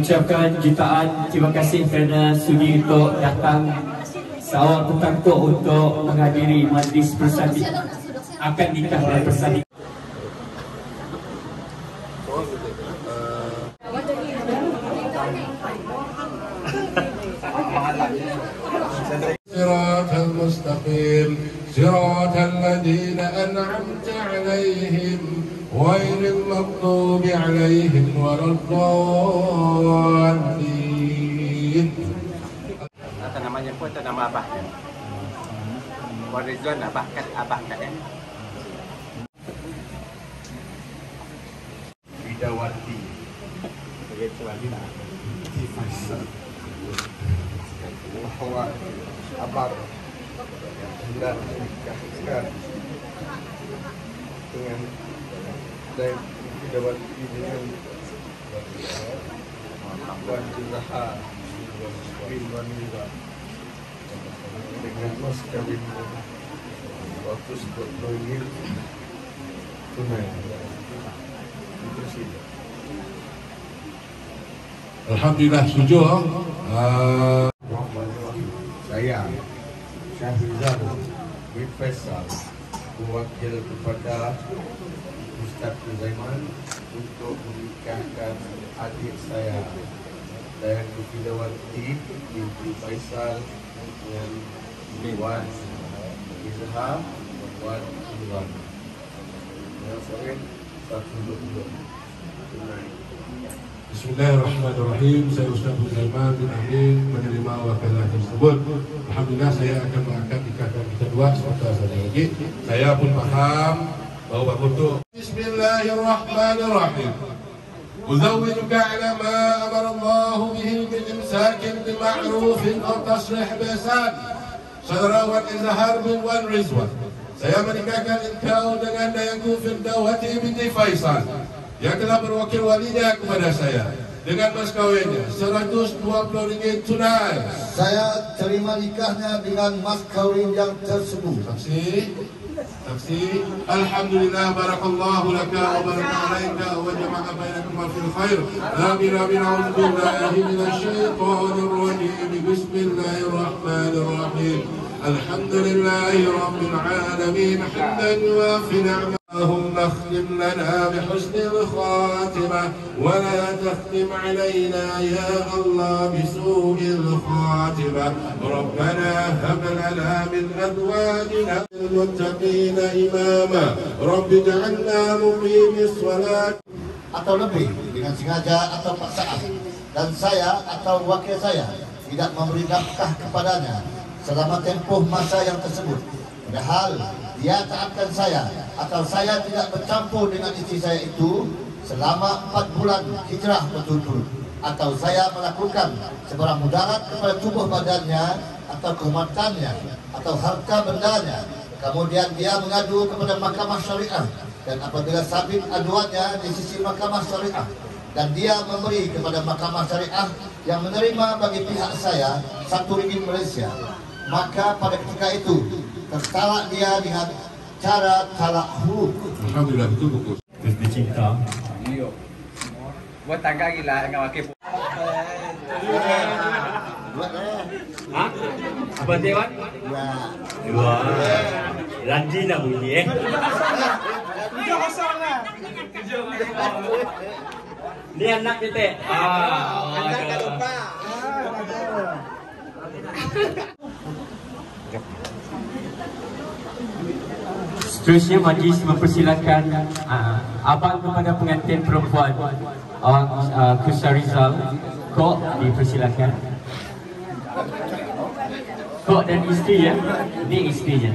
mengucapkan jutaan terima kasih kerana sudi untuk datang seawal petang tu untuk menghadiri majlis persandingan akad nikah dan persandingan. Siratal mustaqim siratal ladzina an'amta 'alaihim ghairil maghdubi 'alaihim waladdallin. Atau namanya pun atau nama abahnya. Warizon abah kat ya. Widawati. Begitu wanita. Bahwa abang hendak menikahkan dengan dan Widawati dengan Wan Juraha bin Wanita dengan mas kawin 120 ringgit tunai. Itu sih. Alhamdulillah setuju. Saya Syahrizal bin Faisal mewakil kepada Ustaz Zaiman untuk menikahkan adik saya dan Widawati binti Faisal dengan Wan Izhar Wan Izhar. Yang sering 120 tunai. Bismillahirrahmanirrahim. Saya Ustaz Zaiman bin Amin menerima wakalah tersebut. Alhamdulillah saya akan mengangkat nikahkan kita dua sebentar saja lagi. Saya pun paham bahwa untuk Bismillahirrahmanirrahim. Uzawwijuka ala ma amara Allah bihi min imsakin bima'rufin aw tasrih biihsan. Saudara Wan Izhar bin Wan Rizwan, saya menikahkan engkau dengan dayangku Widawati binti Faisal yang telah berwakil walinya kepada saya dengan mas kawinnya 120 ringgit tunai. Saya terima nikahnya dengan mas kawin yang tersebut. Saksi. Alhamdulillah, barakallahu laka wa baraka alaika wa jama'a bainakuma fil khair. Amin amin. A'udzubillahi minasyaitonir rajim. Bismillahirrahmanirrahim. Alhamdulillahi rabbil alamin. Hamdan yuwafi ni'mah. اللهم اختم لنا بحسن الخاتمة ولا تختم علينا يا الله بسوء الخاتمة. ربنا هب لنا من أزواجنا للمتقين إماما. رب اجعلنا مقيم الصلاة. Atau lebih dengan sengaja atau paksaan, dan saya atau wakil saya tidak memberi nafkah kepadanya selama tempoh masa yang tersebut, padahal dia taatkan saya atau saya tidak bercampur dengan istri saya itu selama 4 bulan hijrah berturut-turut, atau saya melakukan sebarang mudarat kepada tubuh badannya atau kehormatannya atau harta bendanya, kemudian dia mengadu kepada mahkamah syariah, dan apabila sabit aduannya di sisi mahkamah syariah dan dia memberi kepada mahkamah syariah yang menerima bagi pihak saya 1 ringgit Malaysia, maka pada ketika itu tertalak dia dengan cara talak huruf. Alhamdulillah, itu bagus. Mesti cinta. Buat tangga gila dengan wakil. Ha? Apa Dewan? Ya. Wah. Lanji nak bunyi eh. 7-0 lah. Ni anak kita. Anak tak lupa. Seterusnya majlis mempersilakan abang kepada pengantin perempuan Awang Kusharizal. Kok dipersilakan. Kok dan isteri ya. Ini isterinya.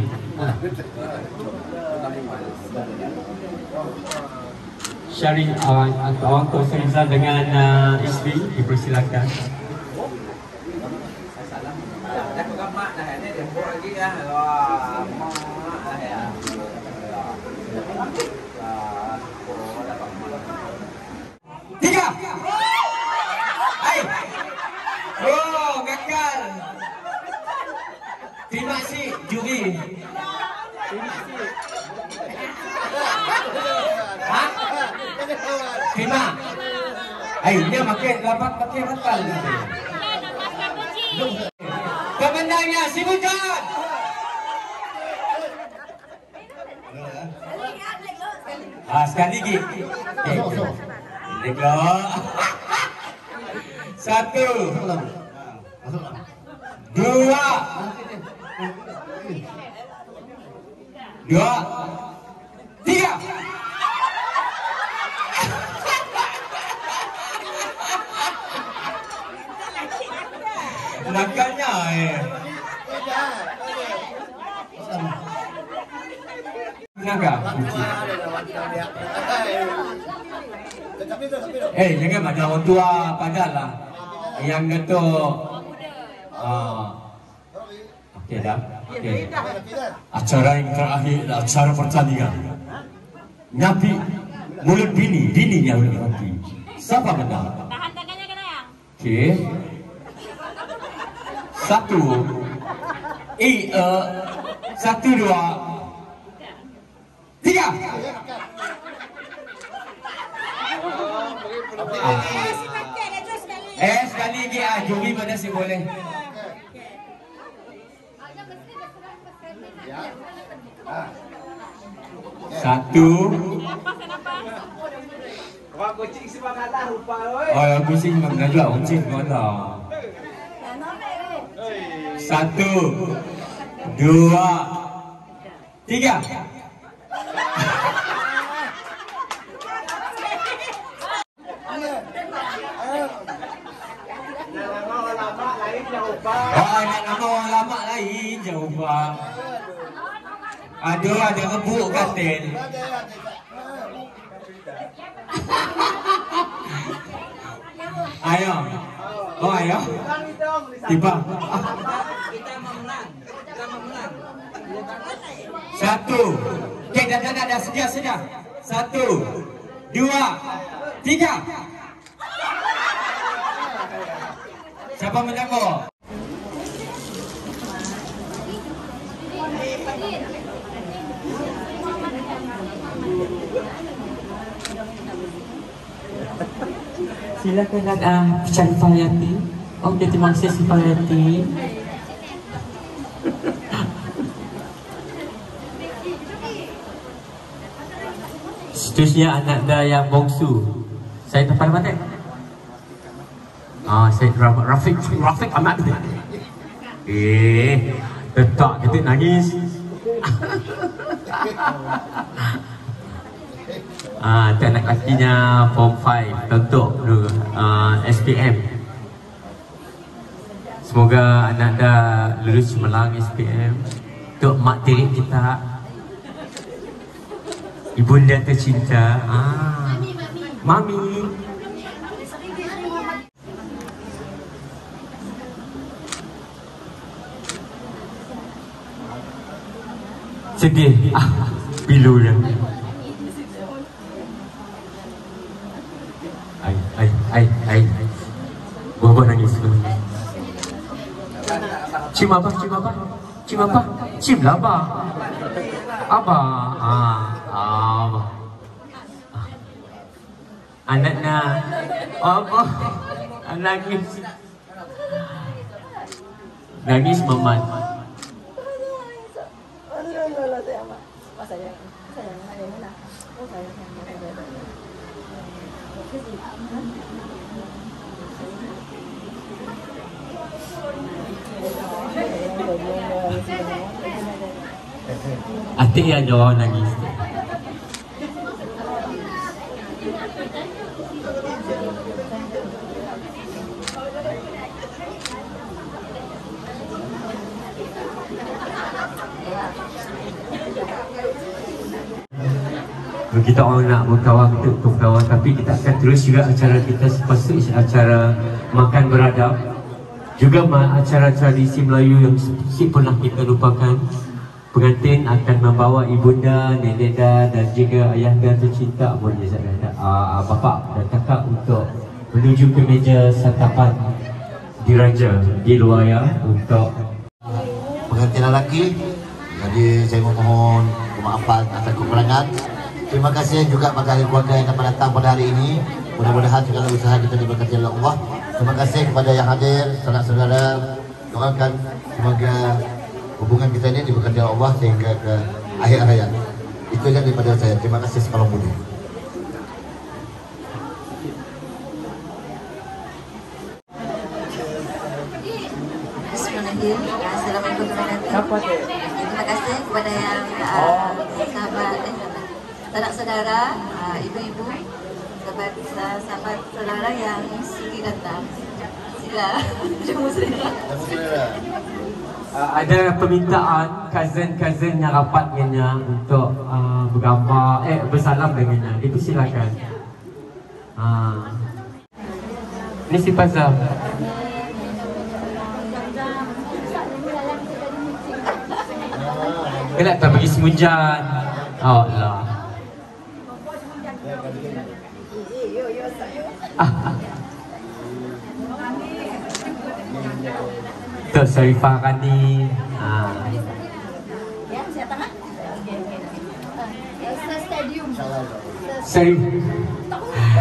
Syarif Awang Kusharizal dengan isteri dipersilakan. Tiga. Hai. Oh, gagal. Terima kasih juri. Hah? Terima. Dia makin dapat pakai batal nanti. Pemenangnya si Bukan. Sekali lagi. Lega. 1 2 3. Nakalnya naga. Jangan ada orang tua padalah. Yang itu okey dah. Okey. Acara yang terakhir adalah acara pertandingan. Nyapi mulut bininya mulut mati. Siapa menang? Tahan tangannya kena ya. Okey. 1 2 3. Sekali lagi juri mana sih boleh? Satu. Wah, kucing semangat lah rupa oi. Oh, kucing semangat juga, kucing semangat. 1 2 3. Nak nama orang lama lain jauh bang. Ada rebuk katil. Ayo. Oh ayo. Tiba. Kita menang. 1. Okey, dah sedia. 1 2 3. Siapa menjaga? Silakan cari Fahayati. Terima kasih si Fahayati. Seterusnya anak dah yang bongsu. Saya depan mana? Saya Rafiq Ahmad. Tetap kita nangis. Anak lakinya Form 5 untuk SPM. Semoga anak dah lulus cemerlang SPM. Untuk mak tiri kita, ibunda tercinta, Mami. Sedih, pilu dia. Ai. Buah nangis. Cium apa? Cium lah apa? Abah. Anaknya apa? Nangis mamat. Atik yang jawab nangis. Kita orang nak berkawan untuk berkawan, tapi kita akan terus juga acara kita sepatutnya acara makan beradab, juga acara tradisi Melayu yang sedikit pernah kita lupakan. Pengantin akan membawa ibunda, nenekda dan juga ayahda tercinta, bapa dan kakak untuk menuju ke meja santapan diraja di luar ya untuk pengantin lelaki. Jadi saya memohon kemaafan atas kekurangan. Terima kasih juga bagi keluarga yang dapat datang pada hari ini. Mudah-mudahan segala usaha kita diberkati oleh Allah. Terima kasih kepada yang hadir, saudara-saudara. Doakan semoga hubungan kita ini diberkati oleh Allah sehingga ke akhir hayat. Itu saja daripada saya. Terima kasih separuh budi. Assalamualaikum warahmatullahi wabarakatuh. Terima kasih kepada yang sahabat, saudara-saudara, ibu-ibu, sahabat saudara yang sudi datang. Sila, jemput saudara. Ada permintaan cousin-cousin yang rapat dengannya untuk bergambar, bersalam dengannya. Itu silakan. Ini si Fazal. Kelak tak bagi semujan. Oh Allah. Tuh Syarifah Rani. Ya, siapa kan? Stadium. Syarif.